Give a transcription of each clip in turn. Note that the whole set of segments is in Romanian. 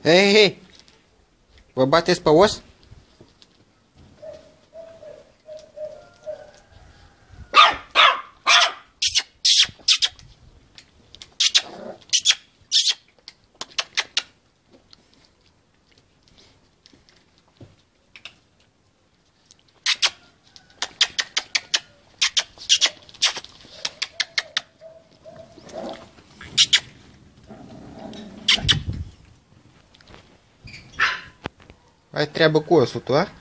Hei, hei! Vă bateți pe os? Ai treabă cu osul tu, a?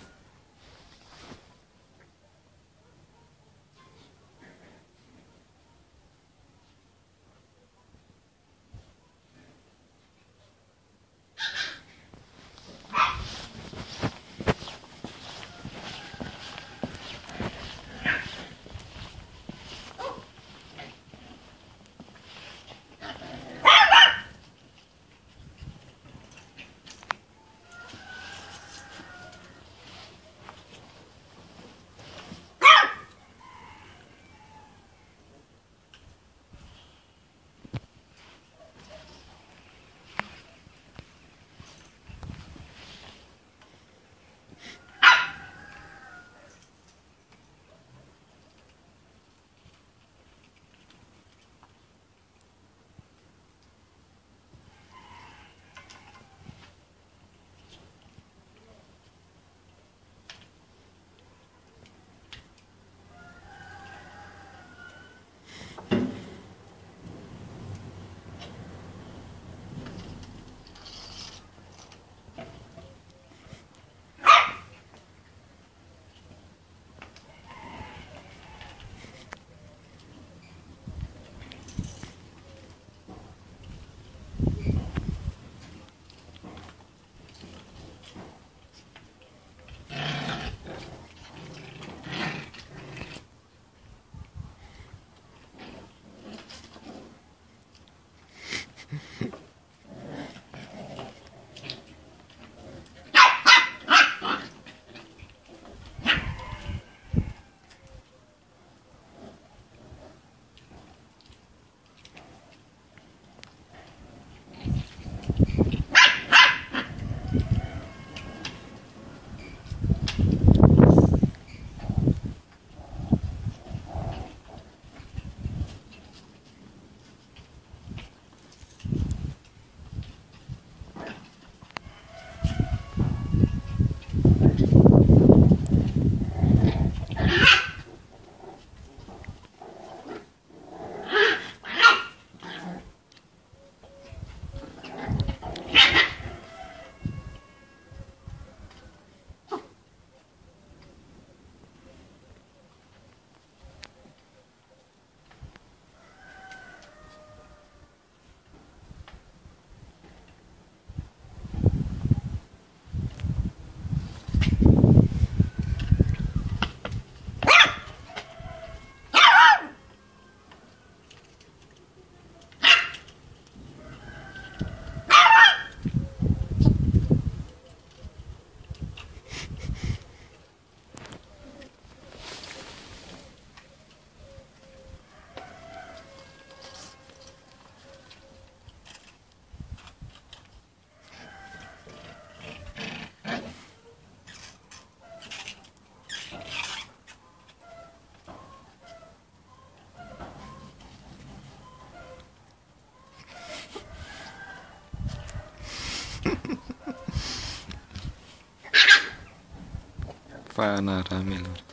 Panoramelor.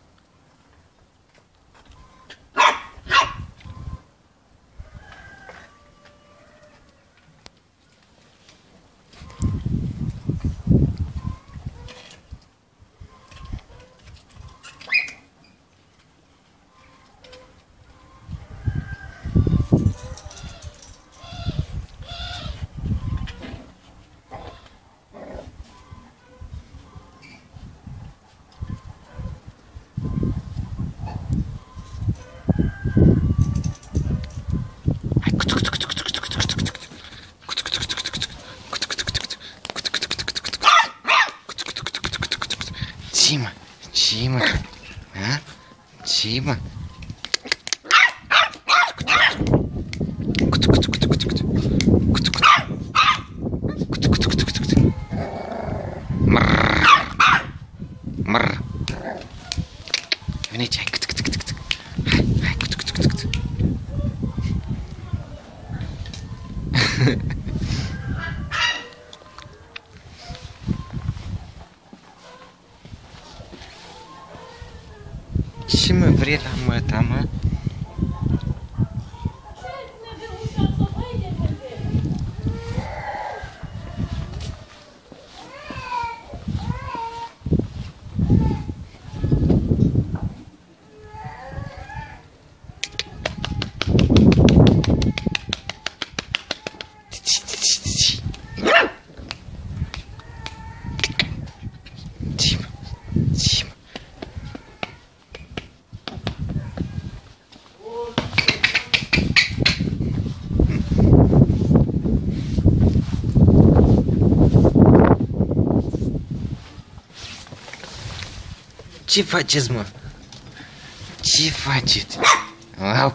Ce-mă? Ce-mă? Ha? Ce-mă? Ce mă vrei la măta, mă? Ce faceți, mă? Ce faceți? Au.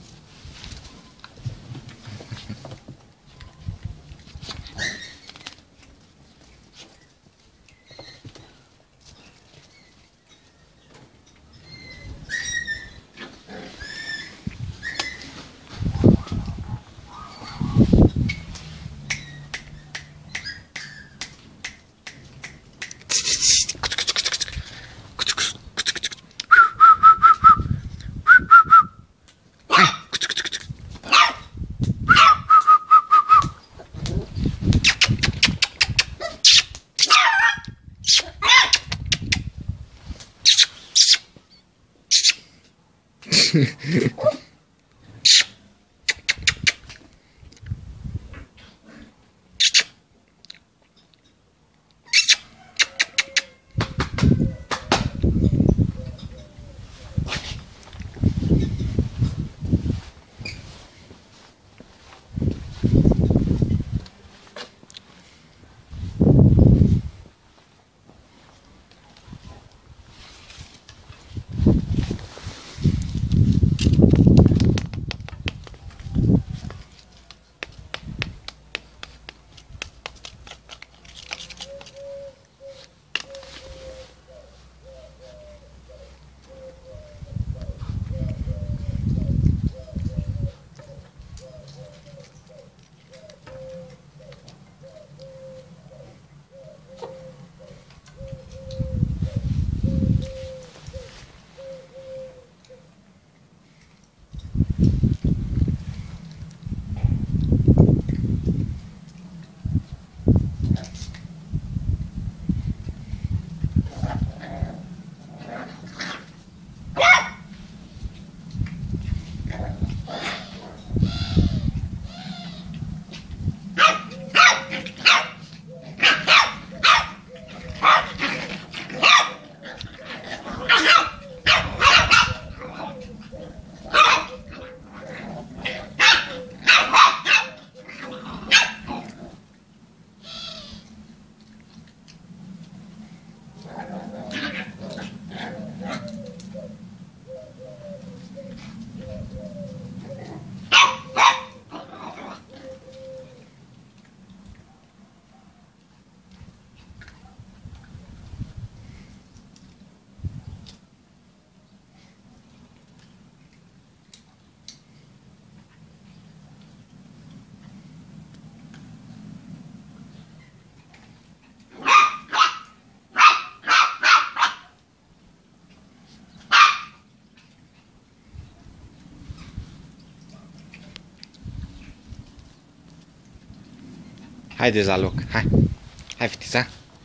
Haideți la loc, hai. Hai, fetița.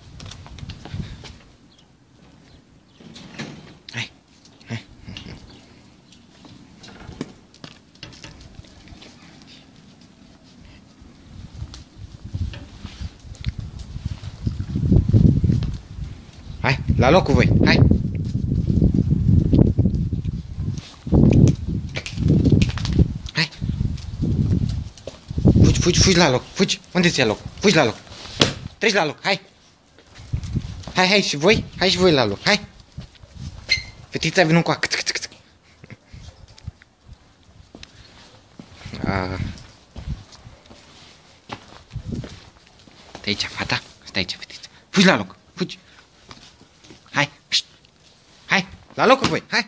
Hai, hai. Hai, la loc cu voi, hai. Hai. Fugi, fugi, fugi la loc, fugi. Unde ți-e loc? Fugi la loc. Treci la loc, hai. Hai, hai și voi, hai și voi la loc, hai. Fetița vină cu a. Stai aici, fata. Stai aici, fetița. Fugi la loc, fugi. Hai, pșt. Hai, la loc cu voi, hai.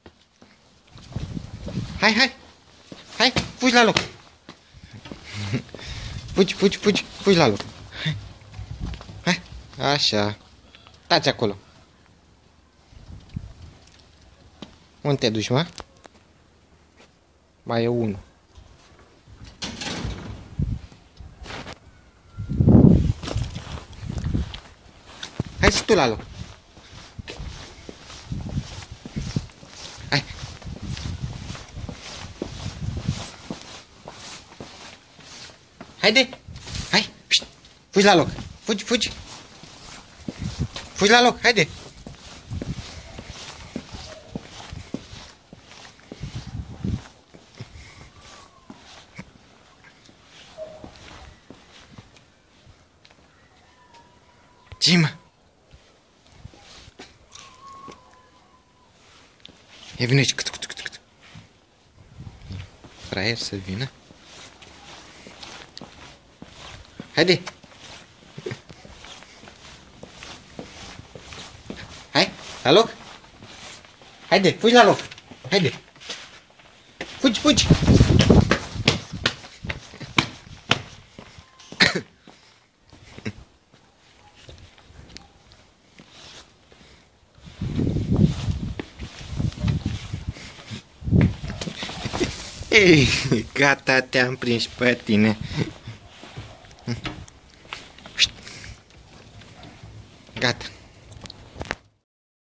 Hai, hai. Hai, fugi la loc. Fugi, fugi, fugi, fugi la loc. Hai. Hai, așa. Stați acolo. Unde te duci, mă? Mai e unul. Hai și tu la loc. Hai. Haide. Hai. Pșt. Fugi la loc. Fugi, fugi. Fugi la loc, haide. Ce, mă? Ia vine aici. Fraier să vină. Haide. Hai, la loc. Haide, fugi la loc. Haide. Fugi, fugi. Ei, gata, te-am prins pe tine. Gata.